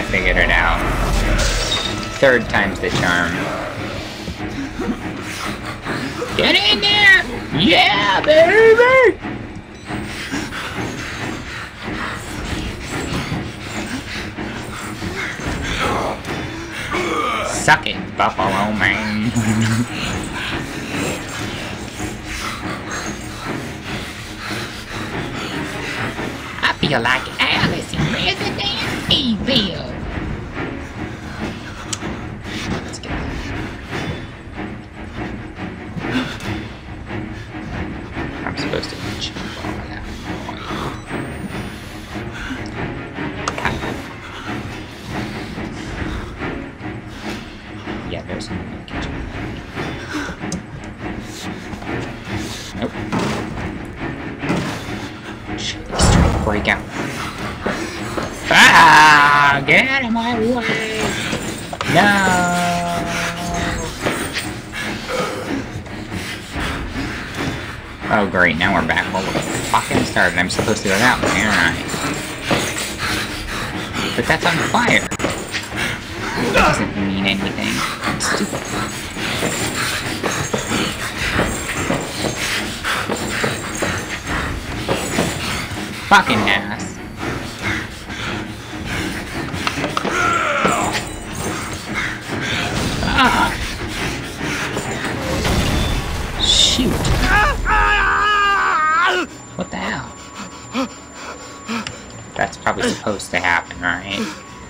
figured it out. Third time's the charm. Get in there! Yeah, baby! Suck it, Buffalo Man. I feel like Alice in Resident Evil. Let's get that. I'm supposed to jump over that point. Yeah, there's something in the kitchen. Nope. Shit, he's trying to break out. Ah! Get out of my way! No! Oh great, now we're back where we fucking started. I'm supposed to go that way, aren't I? But that's on fire! That doesn't mean anything. It's stupid. Fucking ass. Ah! Shoot. What the hell? That's probably supposed to happen, right?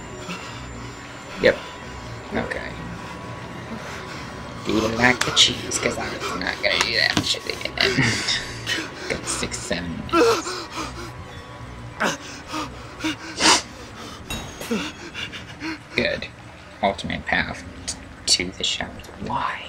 Yep. Okay. Do the mac and cheese, because I'm not gonna do that shit again. Got 6-7 minutes. Good. Alternate path to the shelter. Why?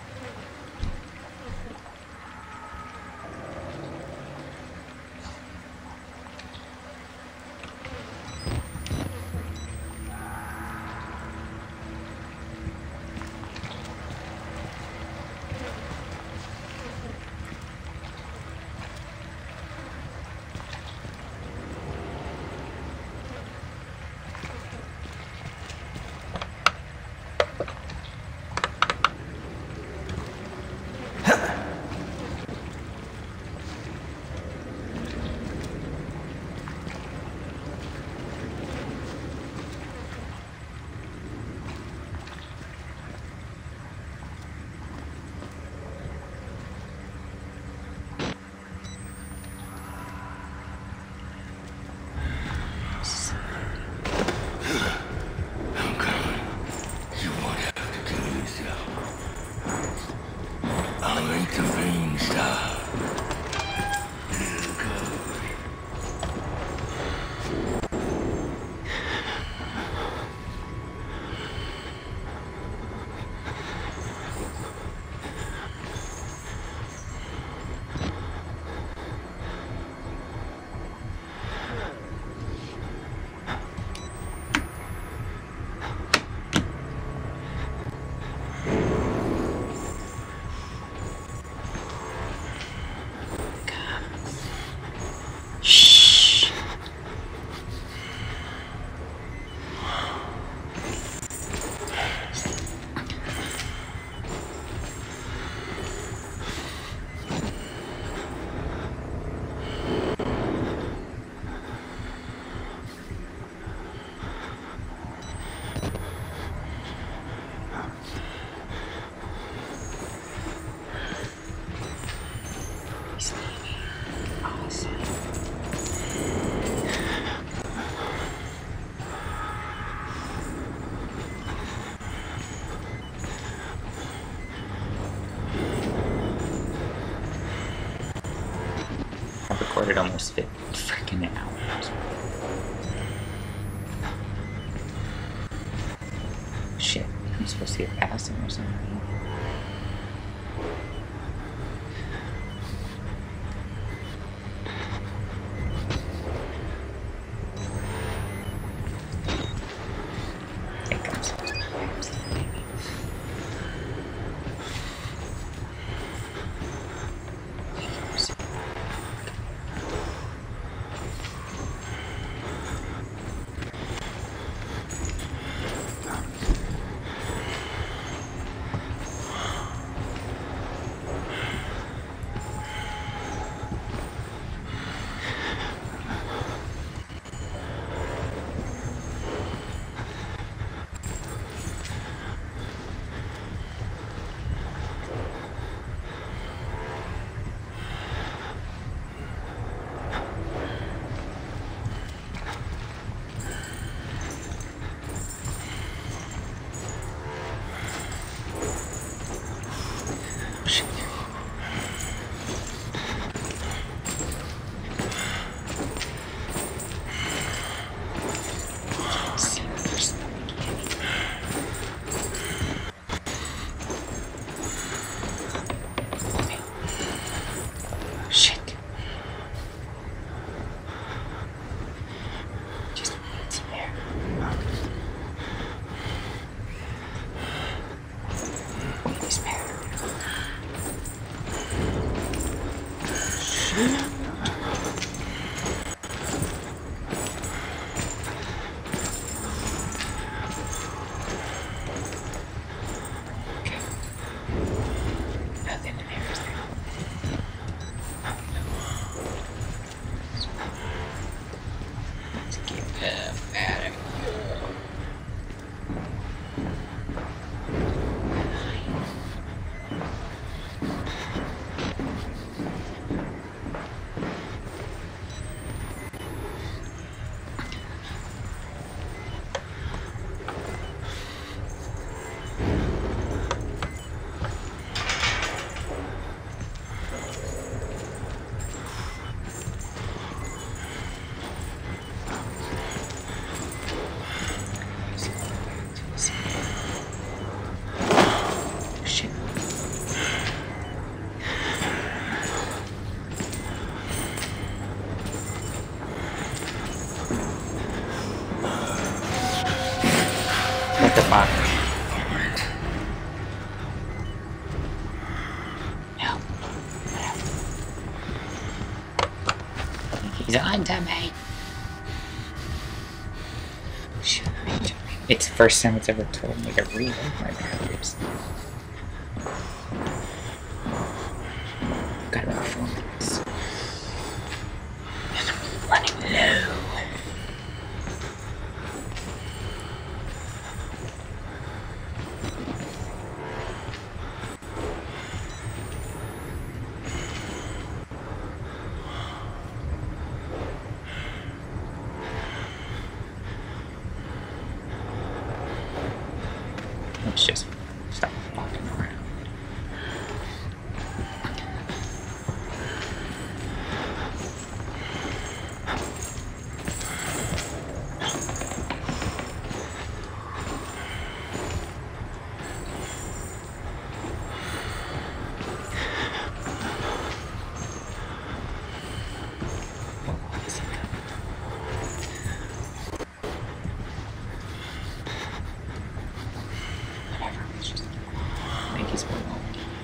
I've recorded almost 50 freaking hours. Shit, I'm supposed to get past him or something. I think I'm supposed to get past him, maybe. shoot. Okay. Nothing in here, is there? Let's get up out of here. Shit. What the fuck? No. He's on to me. Should be jumping. It's the first time it's ever told me to reload my batteries. Got about 4 minutes. And I'm running low. Let's just stop walking around. I think he's going on.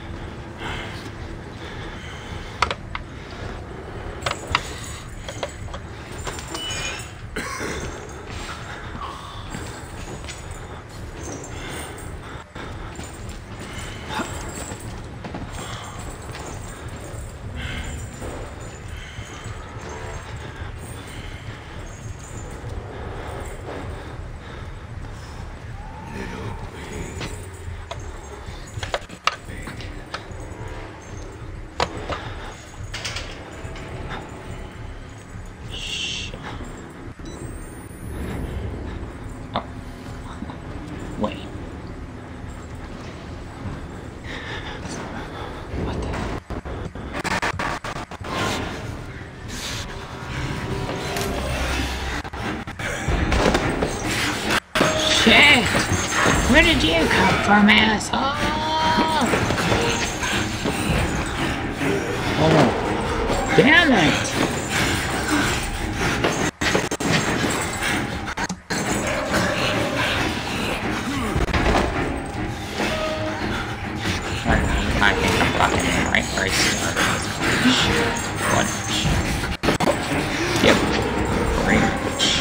Wait. What the? Shit! Where did you come from, asshole? Oh, damn it! I think I'm fucking right where I started. Yep. Great.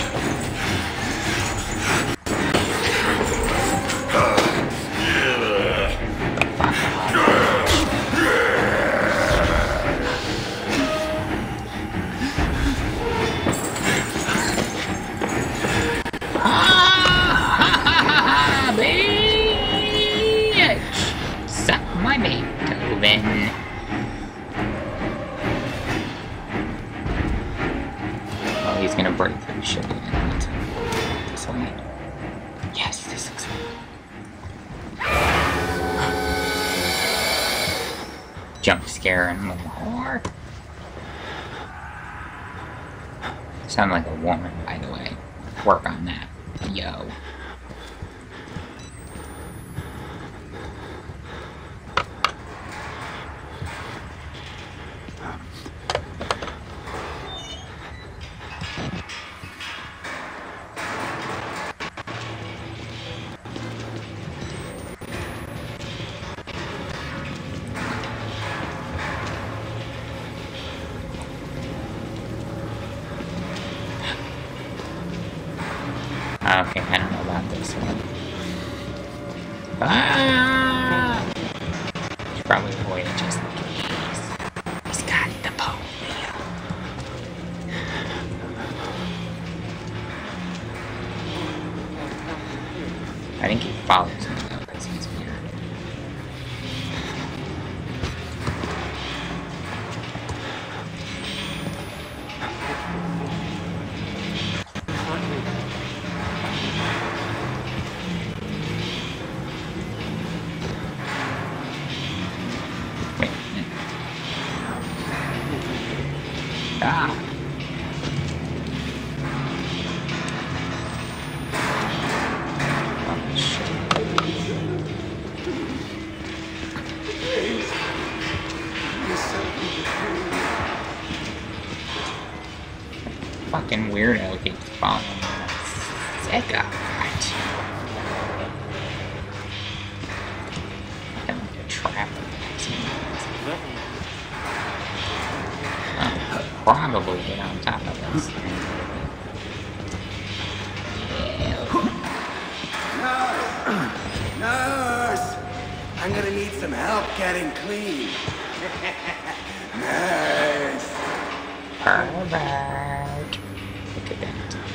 Beethoven. Oh, he's gonna break through shit again. This way. Yes, this looks right. Jump scare and more. Sound like a woman, by the way. Work on that. Yo. Okay, I don't know about this one. Ah! Should probably avoid it just in case. He's got the polio. I think he follows me though, because he's weird. Wait. Ah! Oh, shit. Fucking weirdo keeps following me. Sick of it. Fucking like a trap. Probably get on top of this. Nurse! I'm gonna need some help getting clean. Nurse! Pervert. Look at that.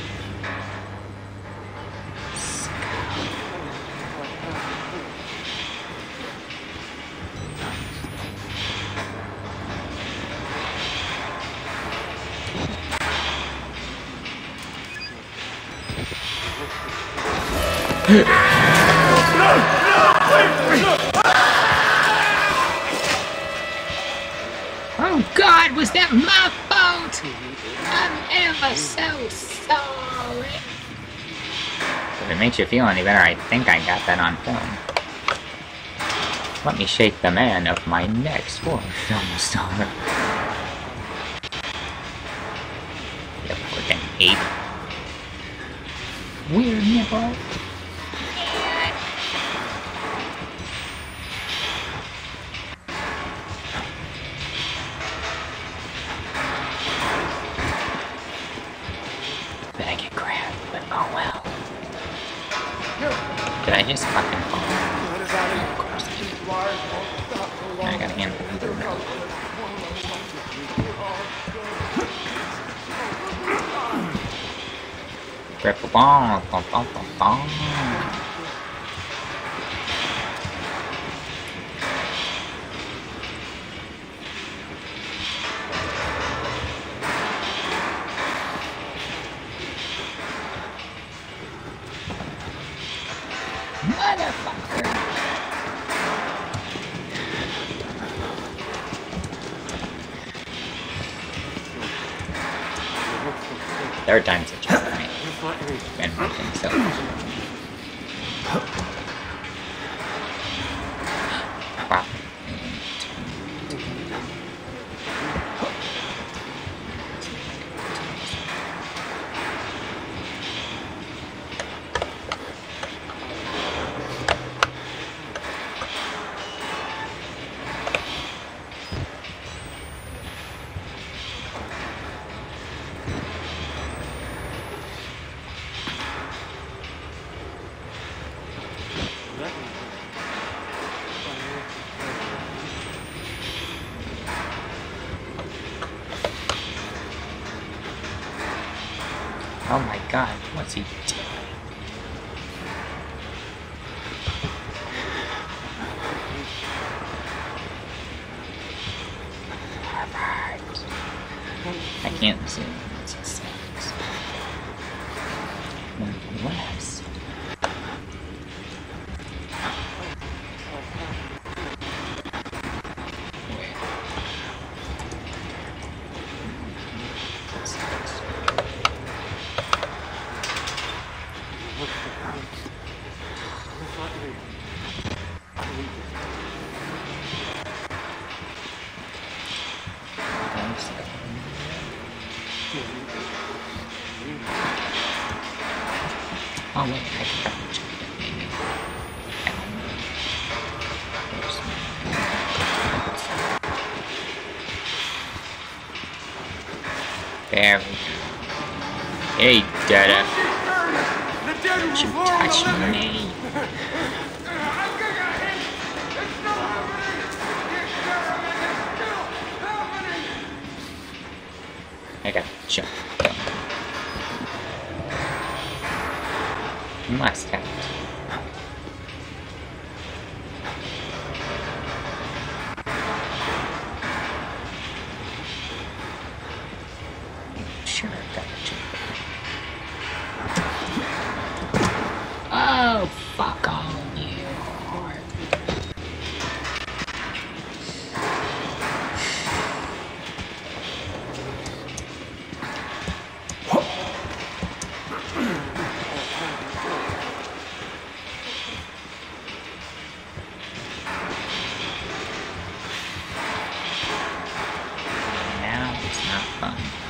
Oh God, was that my fault? I'm ever so sorry. If it makes you feel any better, I think I got that on film. Let me shake the man of my next film star. You freaking ape. Weird nipple. Did I get grabbed? But oh well. Did I just fucking fall? Of course I did. I gotta handle either one. Grab the ball. Motherfucker. Third time's a charm, right? And fucking so. Wow. Oh my God, what's he doing? Perfect. I can't see what he says. Nonetheless. Oh wait, I can probably check it maybe. There we go. Hey, Dada. The dead Don't you touch me! Okay, sure. Must have. Sure, gotcha. Oh, fuck all you. Now it's not fun.